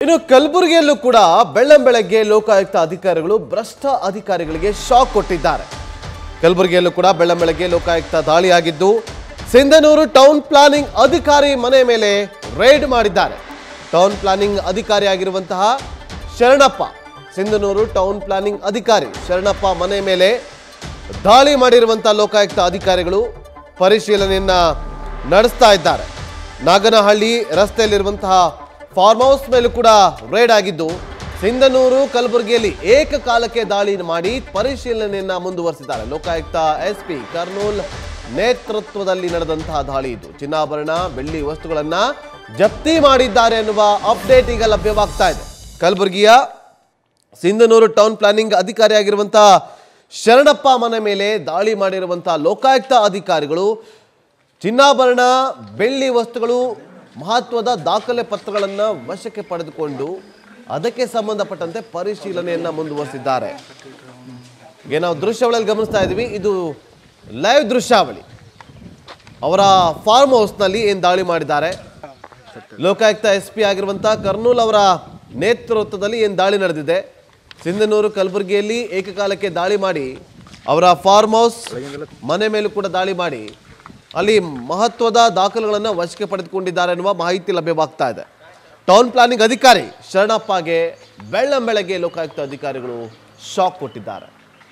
ಇನ್ನು ಕಲಬುರಗಿಯಲ್ಲೂ ಕೂಡ ಬೆಳ್ಳಂಬೆಳಗ್ಗೆ ಲೋಕಾಯುಕ್ತ ಅಧಿಕಾರಿಗಳು ಭ್ರಷ್ಟ ಅಧಿಕಾರಿಗಳಿಗೆ ಶಾಕ್ ಕೊಟ್ಟಿದ್ದಾರೆ. ಕಲಬುರಗಿಯಲ್ಲೂ ಕೂಡ ಬೆಳ್ಳಂಬೆಳಗ್ಗೆ ಲೋಕಾಯುಕ್ತ ದಾಳಿಯಾಗಿದ್ದು ಸಿಂಧನೂರು ಟೌನ್ ಪ್ಲಾನಿಂಗ್ ಅಧಿಕಾರಿ ಮನೆ ಮೇಲೆ ರೇಡ್ ಮಾಡಿದ್ದಾರೆ. ಟೌನ್ ಪ್ಲಾನಿಂಗ್ ಅಧಿಕಾರಿಯಾಗಿರುವಂತಹ ಶರಣಪ್ಪ, ಸಿಂಧನೂರು ಟೌನ್ ಪ್ಲಾನಿಂಗ್ ಅಧಿಕಾರಿ ಶರಣಪ್ಪ ಮನೆ ಮೇಲೆ ದಾಳಿ ಮಾಡಿರುವಂತಹ ಲೋಕಾಯುಕ್ತ ಅಧಿಕಾರಿಗಳು ಪರಿಶೀಲನೆಯನ್ನ ನಡೆಸ್ತಾ ಇದ್ದಾರೆ. ನಾಗನಹಳ್ಳಿ ರಸ್ತೆಯಲ್ಲಿರುವಂತಹ ಫಾರ್ಮ್ ಹೌಸ್ ಮೇಲೂ ಕೂಡ ರೇಡ್ ಆಗಿದ್ದು ಸಿಂಧನೂರು ಕಲಬುರಗಿಯಲ್ಲಿ ಏಕಕಾಲಕ್ಕೆ ದಾಳಿ ಮಾಡಿ ಪರಿಶೀಲನೆಯನ್ನ ಮುಂದುವರಿಸಿದ್ದಾರೆ. ಲೋಕಾಯುಕ್ತ ಎಸ್ಪಿ ಕರ್ನೂಲ್ ನೇತೃತ್ವದಲ್ಲಿ ನಡೆದಂತಹ ದಾಳಿ ಇದು. ಚಿನ್ನಾಭರಣ, ಬೆಳ್ಳಿ ವಸ್ತುಗಳನ್ನ ಜಪ್ತಿ ಮಾಡಿದ್ದಾರೆ ಎನ್ನುವ ಅಪ್ಡೇಟ್ ಈಗ ಲಭ್ಯವಾಗ್ತಾ ಇದೆ. ಕಲಬುರಗಿಯ ಸಿಂಧನೂರು ಟೌನ್ ಪ್ಲಾನಿಂಗ್ ಅಧಿಕಾರಿಯಾಗಿರುವಂತಹ ಶರಣಪ್ಪ ಮನೆ ಮೇಲೆ ದಾಳಿ ಮಾಡಿರುವಂತಹ ಲೋಕಾಯುಕ್ತ ಅಧಿಕಾರಿಗಳು ಚಿನ್ನಾಭರಣ, ಬೆಳ್ಳಿ ವಸ್ತುಗಳು, ಮಹತ್ವದ ದಾಖಲೆ ಪತ್ರಗಳನ್ನು ವಶಕ್ಕೆ ಪಡೆದುಕೊಂಡು ಅದಕ್ಕೆ ಸಂಬಂಧಪಟ್ಟಂತೆ ಪರಿಶೀಲನೆಯನ್ನ ಮುಂದುವರಿಸಿದ್ದಾರೆ. ಈಗ ನಾವು ದೃಶ್ಯಾವಳಿಯಲ್ಲಿ ಗಮನಿಸ್ತಾ ಇದ್ದೀವಿ, ಇದು ಲೈವ್ ದೃಶ್ಯಾವಳಿ. ಅವರ ಫಾರ್ಮ್ ಹೌಸ್ನಲ್ಲಿ ಏನು ದಾಳಿ ಮಾಡಿದ್ದಾರೆ, ಲೋಕಾಯುಕ್ತ ಎಸ್ಪಿ ಆಗಿರುವಂತಹ ಕರ್ನೂಲ್ ಅವರ ನೇತೃತ್ವದಲ್ಲಿ ಏನು ದಾಳಿ ನಡೆದಿದೆ. ಸಿಂಧನೂರು ಕಲಬುರಗಿಯಲ್ಲಿ ಏಕಕಾಲಕ್ಕೆ ದಾಳಿ ಮಾಡಿ ಅವರ ಫಾರ್ಮ್ ಹೌಸ್ ಮನೆ ಮೇಲೂ ಕೂಡ ದಾಳಿ ಮಾಡಿ ಅಲ್ಲಿ ಮಹತ್ವದ ದಾಖಲೆಗಳನ್ನು ವಶಕ್ಕೆ ಪಡೆದುಕೊಂಡಿದ್ದಾರೆ ಎನ್ನುವ ಮಾಹಿತಿ ಲಭ್ಯವಾಗ್ತಾ ಇದೆ. ಟೌನ್ ಪ್ಲಾನಿಂಗ್ ಅಧಿಕಾರಿ ಶರಣಪ್ಪಗೆ ಬೆಳ್ಳಂಬೆಳಗ್ಗೆ ಲೋಕಾಯುಕ್ತ ಅಧಿಕಾರಿಗಳು ಶಾಕ್ ಕೊಟ್ಟಿದ್ದಾರೆ.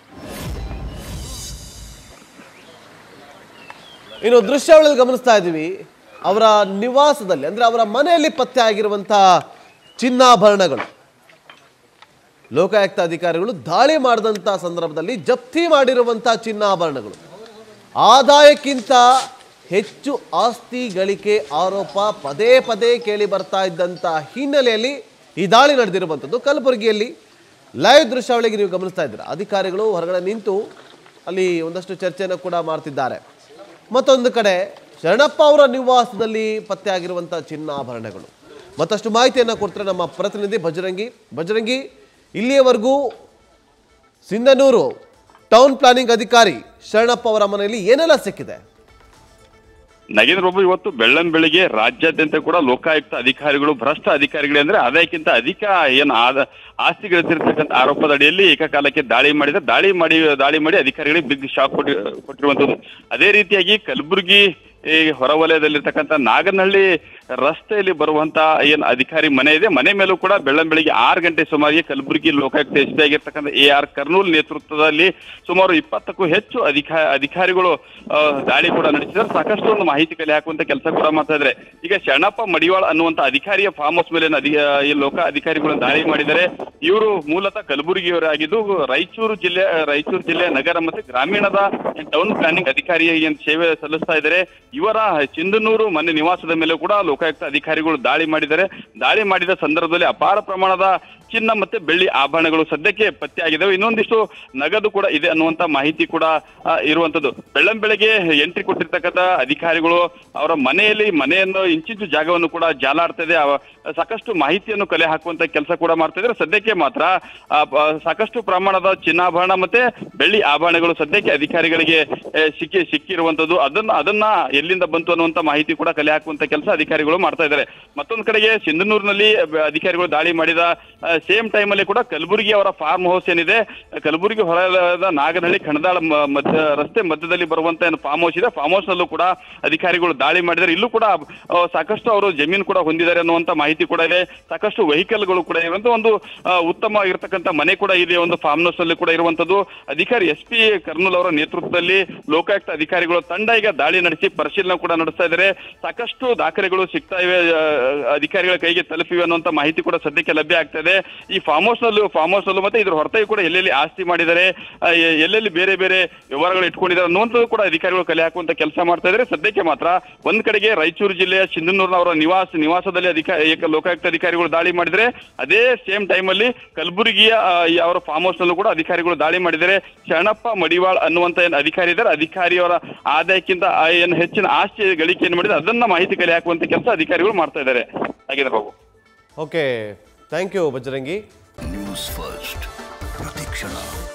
ಇನ್ನು ದೃಶ್ಯಾವಳಿಯಲ್ಲಿ ಗಮನಿಸ್ತಾ ಇದ್ದೀವಿ, ಅವರ ನಿವಾಸದಲ್ಲಿ ಅಂದ್ರೆ ಅವರ ಮನೆಯಲ್ಲಿ ಪತ್ತೆ ಆಗಿರುವಂತಹ ಚಿನ್ನಾಭರಣಗಳು ಲೋಕಾಯುಕ್ತ ಅಧಿಕಾರಿಗಳು ದಾಳಿ ಮಾಡಿದಂಥ ಸಂದರ್ಭದಲ್ಲಿ ಜಪ್ತಿ ಮಾಡಿರುವಂತಹ ಚಿನ್ನಾಭರಣಗಳು ಆದಾಯಕ್ಕಿಂತ ಹೆಚ್ಚು ಆಸ್ತಿ ಗಳಿಕೆ ಆರೋಪ ಪದೇ ಪದೇ ಕೇಳಿ ಬರ್ತಾ ಇದ್ದಂಥ ಹಿನ್ನೆಲೆಯಲ್ಲಿ ಈ ದಾಳಿ ನಡೆದಿರುವಂಥದ್ದು. ಕಲಬುರಗಿಯಲ್ಲಿ ಲೈವ್ ದೃಶ್ಯಾವಳಿಗೆ ನೀವು ಗಮನಿಸ್ತಾ ಇದ್ದೀರಾ. ಅಧಿಕಾರಿಗಳು ಹೊರಗಡೆ ನಿಂತು ಅಲ್ಲಿ ಒಂದಷ್ಟು ಚರ್ಚೆಯನ್ನು ಕೂಡ ಮಾಡ್ತಿದ್ದಾರೆ. ಮತ್ತೊಂದು ಕಡೆ ಶರಣಪ್ಪ ಅವರ ನಿವಾಸದಲ್ಲಿ ಪತ್ತೆಯಾಗಿರುವಂಥ ಚಿನ್ನಾಭರಣಗಳು. ಮತ್ತಷ್ಟು ಮಾಹಿತಿಯನ್ನು ಕೊಡ್ತಾರೆ ನಮ್ಮ ಪ್ರತಿನಿಧಿ ಬಜರಂಗಿ. ಇಲ್ಲಿಯವರೆಗೂ ಸಿಂಧನೂರು ಟೌನ್ ಪ್ಲಾನಿಂಗ್ ಅಧಿಕಾರಿ ಶರಣಪ್ಪ ಅವರ ಮನೆಯಲ್ಲಿ ಏನೆಲ್ಲ ಸಿಕ್ಕಿದೆ? ನಾಗೇಂದ್ರ ಬಾಬು, ಇವತ್ತು ಬೆಳ್ಳಂಬೆಳಿಗ್ಗೆ ರಾಜ್ಯಾದ್ಯಂತ ಕೂಡ ಲೋಕಾಯುಕ್ತ ಅಧಿಕಾರಿಗಳು ಭ್ರಷ್ಟ ಅಧಿಕಾರಿಗಳೇ ಅಂದ್ರೆ ಆದಾಯಕ್ಕಿಂತ ಅಧಿಕ ಏನು ಆಸ್ತಿ ಗಳಿಸಿರ್ತಕ್ಕಂಥ ಆರೋಪದ ಅಡಿಯಲ್ಲಿ ಏಕಕಾಲಕ್ಕೆ ದಾಳಿ ಮಾಡಿ ಅಧಿಕಾರಿಗಳಿಗೆ ಬಿಗ್ ಶಾಕ್ ಕೊಟ್ಟಿರುವಂತದ್ದು. ಅದೇ ರೀತಿಯಾಗಿ ಕಲಬುರಗಿ ಹೊರವಲಯದಲ್ಲಿರ್ತಕ್ಕಂಥ ನಾಗನಹಳ್ಳಿ ರಸ್ತೆಯಲ್ಲಿ ಬರುವಂತ ಏನು ಅಧಿಕಾರಿ ಮನೆ ಇದೆ, ಮನೆ ಮೇಲೂ ಕೂಡ ಬೆಳ್ಳಂಬೆಳಿಗ್ಗೆ 6 ಗಂಟೆ ಸುಮಾರಿಗೆ ಕಲಬುರಗಿ ಲೋಕಾಯುಕ್ತ ಎಸ್ಪಿ ಆಗಿರ್ತಕ್ಕಂಥ AR ಕರ್ನೂಲ್ ನೇತೃತ್ವದಲ್ಲಿ ಸುಮಾರು 20ಕ್ಕೂ ಹೆಚ್ಚು ಅಧಿಕಾರಿಗಳು ದಾಳಿ ಕೂಡ ನಡೆಸಿದ್ದಾರೆ. ಸಾಕಷ್ಟು ಒಂದು ಮಾಹಿತಿ ಕಲೆ ಹಾಕುವಂತ ಕೆಲಸ ಕೂಡ ಮಾಡ್ತಾ ಇದ್ದಾರೆ. ಈಗ ಶರಣಪ್ಪ ಮಡಿವಾಳ ಅನ್ನುವಂತ ಅಧಿಕಾರಿಯ ಫಾರ್ಮ್ ಹೌಸ್ ಮೇಲೆ ಈ ಲೋಕ ಅಧಿಕಾರಿಗಳು ದಾಳಿ ಮಾಡಿದ್ದಾರೆ. ಇವರು ಮೂಲತಃ ಕಲಬುರಗಿಯವರಾಗಿದ್ದು ರಾಯಚೂರು ಜಿಲ್ಲೆಯ ನಗರ ಮತ್ತು ಗ್ರಾಮೀಣದ ಟೌನ್ ಪ್ಲಾನಿಂಗ್ ಅಧಿಕಾರಿ ಸೇವೆ ಸಲ್ಲಿಸ್ತಾ ಇದ್ದಾರೆ. ಇವರ ಸಿಂಧನೂರು ಮನೆ ನಿವಾಸದ ಮೇಲೆ ಕೂಡ ಲೋಕಾಯುಕ್ತ ಅಧಿಕಾರಿಗಳು ದಾಳಿ ಮಾಡಿದ್ದಾರೆ. ದಾಳಿ ಮಾಡಿದ ಸಂದರ್ಭದಲ್ಲಿ ಅಪಾರ ಪ್ರಮಾಣದ ಚಿನ್ನ ಮತ್ತೆ ಬೆಳ್ಳಿ ಆಭರಣಗಳು ಸದ್ಯಕ್ಕೆ ಪತ್ತೆಯಾಗಿದ್ದಾವೆ. ಇನ್ನೊಂದಿಷ್ಟು ನಗದು ಕೂಡ ಇದೆ ಅನ್ನುವಂತ ಮಾಹಿತಿ ಕೂಡ ಇರುವಂತದ್ದು. ಬೆಳ್ಳಂಬೆಳಗ್ಗೆ ಎಂಟ್ರಿ ಕೊಟ್ಟಿರ್ತಕ್ಕಂಥ ಅಧಿಕಾರಿಗಳು ಅವರ ಮನೆಯನ್ನು ಇಂಚಿಂಚು ಜಾಗವನ್ನು ಕೂಡ ಜಾಲಾಡ್ತಾ ಇದೆ. ಸಾಕಷ್ಟು ಮಾಹಿತಿಯನ್ನು ಕಲೆ ಹಾಕುವಂತ ಕೆಲಸ ಕೂಡ ಮಾಡ್ತಾ ಇದ್ದಾರೆ. ಸದ್ಯಕ್ಕೆ ಮಾತ್ರ ಸಾಕಷ್ಟು ಪ್ರಮಾಣದ ಚಿನ್ನಾಭರಣ ಮತ್ತೆ ಬೆಳ್ಳಿ ಆಭರಣಗಳು ಸದ್ಯಕ್ಕೆ ಅಧಿಕಾರಿಗಳಿಗೆ ಸಿಕ್ಕಿರುವಂತದ್ದು. ಅದನ್ನ ಎಲ್ಲಿಂದ ಬಂತು ಅನ್ನುವಂತ ಮಾಹಿತಿ ಕೂಡ ಕಲೆ ಹಾಕುವಂತ ಕೆಲಸ ಅಧಿಕಾರಿಗಳು ಮಾಡ್ತಾ ಇದ್ದಾರೆ. ಮತ್ತೊಂದು ಕಡೆಗೆ ಸಿಂಧನೂರಿನಲ್ಲಿ ಅಧಿಕಾರಿಗಳು ದಾಳಿ ಮಾಡಿದ ಸೇಮ್ ಟೈಮ್ ಅಲ್ಲಿ ಕೂಡ ಕಲಬುರಗಿ ಅವರ ಫಾರ್ಮ್ ಹೌಸ್ ಏನಿದೆ, ಕಲಬುರಗಿ ಹೊರವಲಯದ ನಾಗನಹಳ್ಳಿ ಖಣದಾಳ ರಸ್ತೆ ಮಧ್ಯದಲ್ಲಿ ಬರುವಂತ ಏನು ಫಾರ್ಮ್ ಹೌಸ್ ಇದೆ, ಫಾರ್ಮ್ ಹೌಸ್ ನಲ್ಲೂ ಕೂಡ ಅಧಿಕಾರಿಗಳು ದಾಳಿ ಮಾಡಿದ್ದಾರೆ. ಇಲ್ಲೂ ಕೂಡ ಸಾಕಷ್ಟು ಅವರು ಜಮೀನು ಕೂಡ ಹೊಂದಿದ್ದಾರೆ ಅನ್ನುವಂತ ಮಾಹಿತಿ ಕೂಡ ಇದೆ. ಸಾಕಷ್ಟು ವೆಹಿಕಲ್ಗಳು ಕೂಡ ಇರುವಂತ ಒಂದು ಉತ್ತಮವಾಗಿರ್ತಕ್ಕಂಥ ಮನೆ ಕೂಡ ಇದೆ ಒಂದು ಫಾರ್ಮ್ ಹೌಸ್ ಅಲ್ಲಿ ಕೂಡ ಇರುವಂತದ್ದು. ಅಧಿಕಾರಿ SP ಕರ್ನೂಲ್ ಅವರ ನೇತೃತ್ವದಲ್ಲಿ ಲೋಕಾಯುಕ್ತ ಅಧಿಕಾರಿಗಳು ತಂಡ ಈಗ ದಾಳಿ ನಡೆಸಿ ಪರಿಶೀಲನೆ ಕೂಡ ನಡೆಸ್ತಾ ಇದ್ದಾರೆ. ಸಾಕಷ್ಟು ದಾಖಲೆಗಳು ಸಿಗ್ತಾ ಇವೆ, ಅಧಿಕಾರಿಗಳ ಕೈಗೆ ತಲುಪಿವೆ ಅನ್ನುವಂತ ಮಾಹಿತಿ ಕೂಡ ಸದ್ಯಕ್ಕೆ ಲಭ್ಯ ಆಗ್ತಾ ಇದೆ. ಈ ಫಾರ್ಮ್ ಹೌಸ್ ನಲ್ಲೂ ಮತ್ತೆ ಇದ್ರ ಹೊರತಾಗಿ ಕೂಡ ಎಲ್ಲೆಲ್ಲಿ ಆಸ್ತಿ ಮಾಡಿದ್ದಾರೆ, ಎಲ್ಲೆಲ್ಲಿ ಬೇರೆ ಬೇರೆ ವ್ಯವಹಾರಗಳು ಇಟ್ಕೊಂಡಿದ್ದಾರೆ ಅನ್ನುವಂಥದ್ದು ಕೂಡ ಅಧಿಕಾರಿಗಳು ಕಲೆ ಹಾಕುವಂತ ಕೆಲಸ ಮಾಡ್ತಾ ಇದ್ದಾರೆ. ಸದ್ಯಕ್ಕೆ ಮಾತ್ರ ಒಂದ್ ಕಡೆಗೆ ರಾಯಚೂರು ಜಿಲ್ಲೆಯ ಸಿಂಧನೂರಿನ ಅವರ ನಿವಾಸದಲ್ಲಿ ಲೋಕಾಯುಕ್ತ ಅಧಿಕಾರಿಗಳು ದಾಳಿ ಮಾಡಿದರೆ, ಅದೇ ಸೇಮ್ ಟೈಮ್ ಅಲ್ಲಿ ಕಲಬುರಗಿಯ ಅವರ ಫಾರ್ಮ್ ಹೌಸ್ ನಲ್ಲೂ ಕೂಡ ಅಧಿಕಾರಿಗಳು ದಾಳಿ ಮಾಡಿದ್ದಾರೆ. ಶರಣಪ್ಪ ಮಡಿವಾಳ್ ಅನ್ನುವಂತ ಏನು ಅಧಿಕಾರಿ ಇದ್ದಾರೆ, ಅಧಿಕಾರಿಯವರ ಆದಾಯಕ್ಕಿಂತ ಏನು ಹೆಚ್ಚಿನ ಆಸ್ತಿ ಗಳಿಕೆಯನ್ನು ಮಾಡಿದ್ರೆ ಅದನ್ನ ಮಾಹಿತಿ ಕಲೆ ಹಾಕುವಂತ ಕೆಲಸ ಅಧಿಕಾರಿಗಳು ಮಾಡ್ತಾ ಇದ್ದಾರೆ. ಹಾಗಿದ್ರೆ Babu. Okay, thank you Bajrangi. News first ಪ್ರತಿಕ್ಷಣ.